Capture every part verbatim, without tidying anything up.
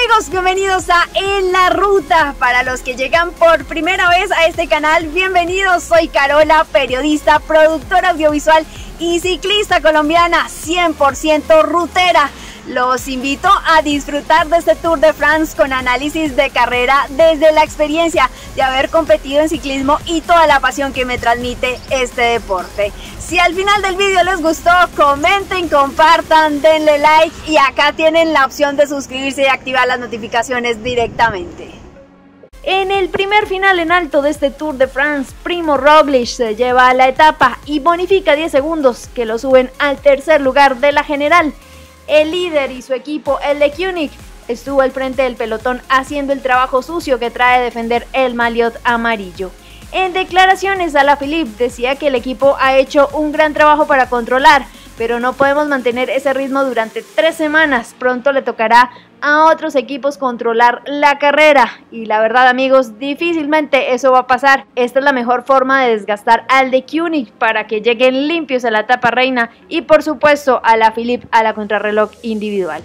amigos, bienvenidos a En la Ruta. Para los que llegan por primera vez a este canal, bienvenidos. Soy Carola, periodista, productora audiovisual y ciclista colombiana cien por ciento rutera. Los invito a disfrutar de este Tour de France con análisis de carrera desde la experiencia de haber competido en ciclismo y toda la pasión que me transmite este deporte. Si al final del vídeo les gustó, comenten, compartan, denle like y acá tienen la opción de suscribirse y activar las notificaciones directamente. En el primer final en alto de este Tour de France, Primo Roglic se lleva la etapa y bonifica diez segundos que lo suben al tercer lugar de la general. El líder y su equipo, el de Koenig, estuvo al frente del pelotón haciendo el trabajo sucio que trae defender el maillot amarillo. En declaraciones, Alaphilippe decía que el equipo ha hecho un gran trabajo para controlar, pero no podemos mantener ese ritmo durante tres semanas. Pronto le tocará a otros equipos controlar la carrera y la verdad, amigos, difícilmente eso va a pasar. Esta es la mejor forma de desgastar al de Koenig para que lleguen limpios a la etapa reina y por supuesto a Alaphilippe a la contrarreloj individual.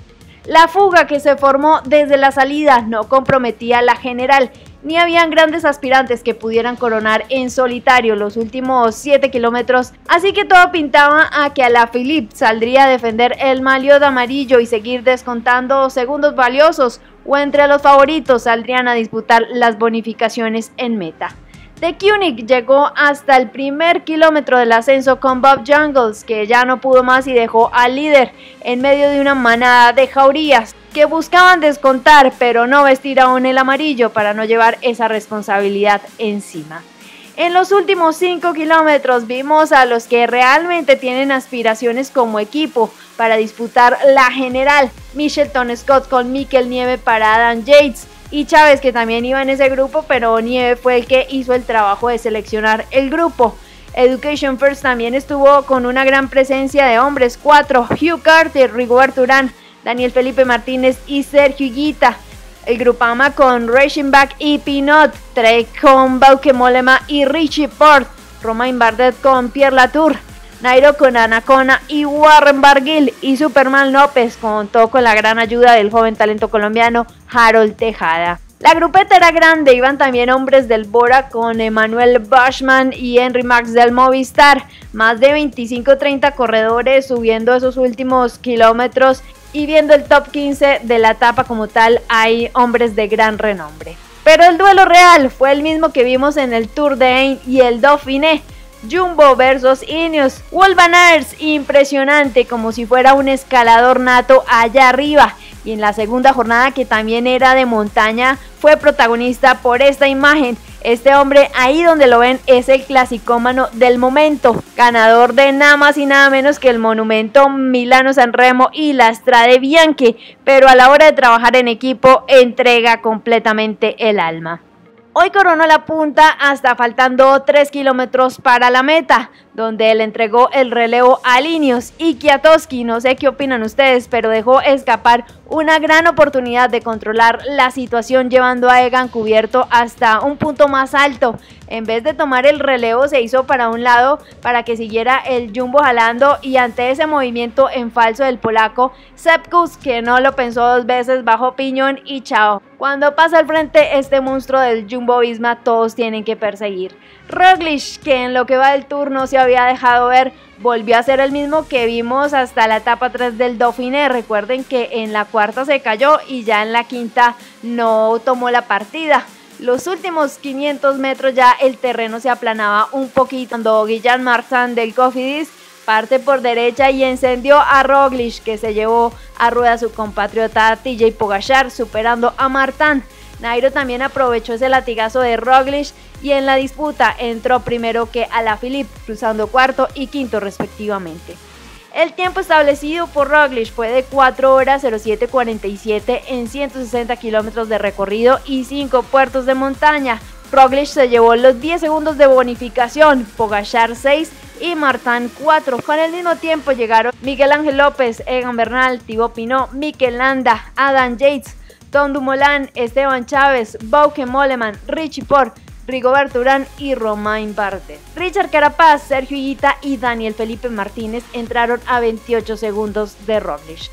La fuga que se formó desde la salida no comprometía la general, ni habían grandes aspirantes que pudieran coronar en solitario los últimos siete kilómetros, así que todo pintaba a que Alaphilippe saldría a defender el maillot amarillo y seguir descontando segundos valiosos, o entre los favoritos saldrían a disputar las bonificaciones en meta. De Koenig llegó hasta el primer kilómetro del ascenso con Bob Jungels, que ya no pudo más y dejó al líder en medio de una manada de jaurías que buscaban descontar pero no vestir aún el amarillo para no llevar esa responsabilidad encima. En los últimos cinco kilómetros vimos a los que realmente tienen aspiraciones como equipo para disputar la general. Mitchelton Scott con Mikel Nieve para Adam Yates y Chávez, que también iba en ese grupo, pero Nieve fue el que hizo el trabajo de seleccionar el grupo. Education First también estuvo con una gran presencia de hombres, cuatro, Hugh Carter, Rigoberto Urán, Daniel Felipe Martínez y Sergio Higuita. El Grupama con Reichenbach y Pinot, Trek con Bauke Mollema y Richie Porte, Romain Bardet con Pierre Latour, Nairo con Anacona y Warren Barguil, y Superman López contó con la gran ayuda del joven talento colombiano Harold Tejada. La grupeta era grande, iban también hombres del Bora con Emmanuel Bushman y Henry Max del Movistar, más de veinticinco treinta corredores subiendo esos últimos kilómetros y viendo el top quince de la etapa como tal, hay hombres de gran renombre. Pero el duelo real fue el mismo que vimos en el Tour de Ain y el Dauphiné. Jumbo versus Ineos. Wout van Aert, impresionante, como si fuera un escalador nato allá arriba. Y en la segunda jornada, que también era de montaña, fue protagonista por esta imagen. Este hombre, ahí donde lo ven, es el clasicómano del momento, ganador de nada más y nada menos que el Monumento Milano-San Remo y la Strade Bianche, pero a la hora de trabajar en equipo entrega completamente el alma. Hoy coronó la punta hasta faltando tres kilómetros para la meta, donde él entregó el relevo a Ineos y Kwiatkowski. No sé qué opinan ustedes, pero dejó escapar una gran oportunidad de controlar la situación llevando a Egan cubierto hasta un punto más alto. En vez de tomar el relevo se hizo para un lado para que siguiera el Jumbo jalando, y ante ese movimiento en falso del polaco, Sepp Kuss, que no lo pensó dos veces, bajó piñón y chao. Cuando pasa al frente este monstruo del Jumbo-Visma, todos tienen que perseguir. Roglic, que en lo que va del Tour no se había dejado ver, volvió a ser el mismo que vimos hasta la etapa tres del Dauphiné. Recuerden que en la cuarta se cayó y ya en la quinta no tomó la partida. Los últimos quinientos metros ya el terreno se aplanaba un poquito cuando Guillaume Martin del Cofidis parte por derecha y encendió a Roglic, que se llevó a rueda a su compatriota T J Pogačar, superando a Martin. Nairo también aprovechó ese latigazo de Roglic y en la disputa entró primero que Alaphilippe, cruzando cuarto y quinto respectivamente. El tiempo establecido por Roglic fue de cuatro horas cero siete cuarenta y siete en ciento sesenta kilómetros de recorrido y cinco puertos de montaña. Roglic se llevó los diez segundos de bonificación, Pogačar seis y Martin cuatro. Con el mismo tiempo llegaron Miguel Ángel López, Egan Bernal, Thibaut Pinot, Mikel Landa, Adam Yates, Tom Dumoulin, Esteban Chávez, Bauke Mollema, Richie Porte, Rigoberto Urán y Romain Bardet. Richard Carapaz, Sergio Higuita y Daniel Felipe Martínez entraron a veintiocho segundos de Roglic.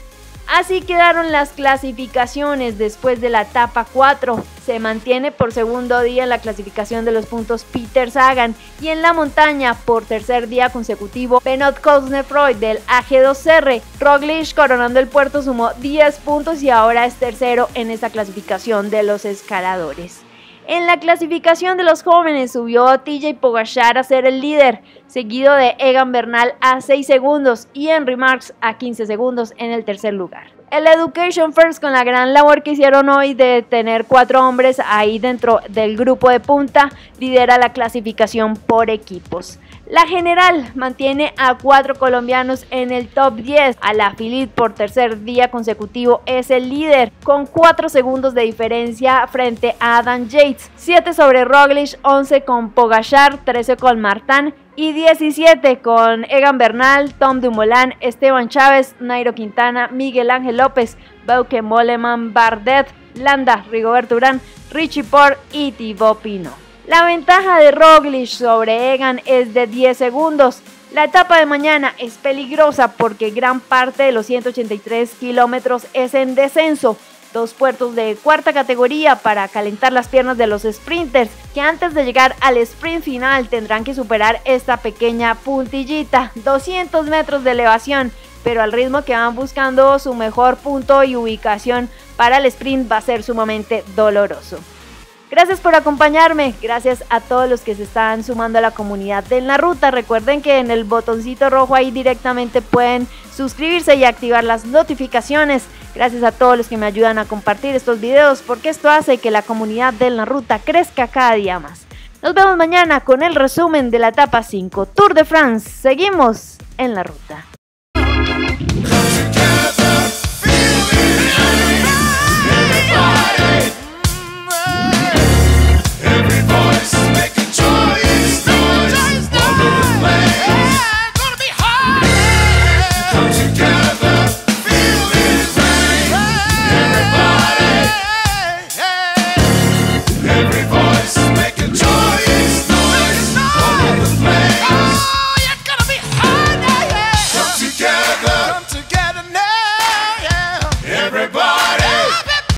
Así quedaron las clasificaciones después de la etapa cuatro. Se mantiene por segundo día en la clasificación de los puntos Peter Sagan, y en la montaña por tercer día consecutivo Benoit Cosnefroy del A G dos R. Roglic, coronando el puerto, sumó diez puntos y ahora es tercero en esta clasificación de los escaladores. En la clasificación de los jóvenes subió T J Pogačar a ser el líder, seguido de Egan Bernal a seis segundos y Henry Marks a quince segundos en el tercer lugar. El Education First, con la gran labor que hicieron hoy de tener cuatro hombres ahí dentro del grupo de punta, lidera la clasificación por equipos. La general mantiene a cuatro colombianos en el top diez. Alaphilippe, por tercer día consecutivo, es el líder con cuatro segundos de diferencia frente a Adam Yates. siete sobre Roglic, once con Pogačar, trece con Martin y diecisiete con Egan Bernal, Tom Dumoulin, Esteban Chávez, Nairo Quintana, Miguel Ángel López, Bauke Mollema, Bardet, Landa, Rigoberto Urán, Richie Porte y Thibaut Pinot. La ventaja de Roglic sobre Egan es de diez segundos. La etapa de mañana es peligrosa porque gran parte de los ciento ochenta y tres kilómetros es en descenso. Dos puertos de cuarta categoría para calentar las piernas de los sprinters, que antes de llegar al sprint final tendrán que superar esta pequeña puntillita, doscientos metros de elevación, pero al ritmo que van buscando su mejor punto y ubicación para el sprint va a ser sumamente doloroso. Gracias por acompañarme, gracias a todos los que se están sumando a la comunidad de En la Ruta. Recuerden que en el botoncito rojo ahí directamente pueden suscribirse y activar las notificaciones. Gracias a todos los que me ayudan a compartir estos videos, porque esto hace que la comunidad de En la Ruta crezca cada día más. Nos vemos mañana con el resumen de la etapa cinco Tour de France. Seguimos en la ruta.